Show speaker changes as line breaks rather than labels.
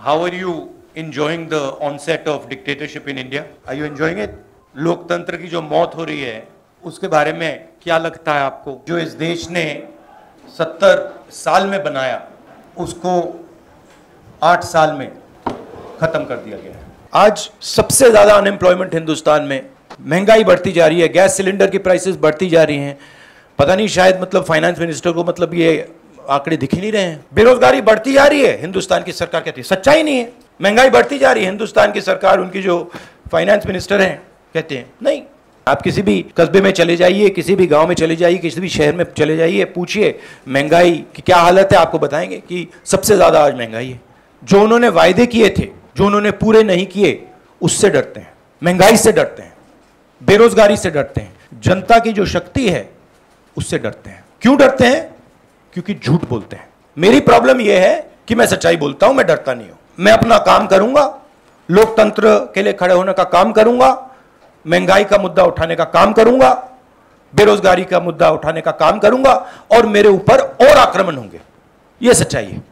How are you enjoying the onset of dictatorship in India? Are you enjoying it? लोकतंत्र की जो मौत हो रही है उसके बारे में क्या लगता है आपको? जो इस देश ने 70 साल में बनाया उसको 8 साल में खत्म कर दिया गया है। आज सबसे ज्यादा अनएम्प्लॉयमेंट हिंदुस्तान में, महंगाई बढ़ती जा रही है, गैस सिलेंडर की प्राइसेस बढ़ती जा रही हैं। पता नहीं शायद मतलब फाइनेंस मिनिस्टर को मतलब ये आंकड़े दिख ही नहीं रहे हैं। बेरोजगारी बढ़ती जा रही है, हिंदुस्तान की सरकार कहती है सच्चाई नहीं है। महंगाई बढ़ती जा रही है, हिंदुस्तान की सरकार, उनकी जो फाइनेंस मिनिस्टर हैं कहते हैं नहीं। आप किसी भी कस्बे में चले जाइए, किसी भी गांव में चले जाइए, किसी भी शहर में चले जाइए, पूछिए महंगाई की क्या हालत है, आपको बताएंगे कि सबसे ज्यादा आज महंगाई है। जो उन्होंने वायदे किए थे, जो उन्होंने पूरे नहीं किए, उससे डरते हैं, महंगाई से डरते हैं, बेरोजगारी से डरते हैं, जनता की जो शक्ति है उससे डरते हैं। क्यों डरते हैं? क्योंकि झूठ बोलते हैं। मेरी प्रॉब्लम यह है कि मैं सच्चाई बोलता हूं, मैं डरता नहीं हूं। मैं अपना काम करूंगा, लोकतंत्र के लिए खड़े होने का काम करूंगा, महंगाई का मुद्दा उठाने का काम करूंगा, बेरोजगारी का मुद्दा उठाने का काम करूंगा, और मेरे ऊपर और आक्रमण होंगे। यह सच्चाई है।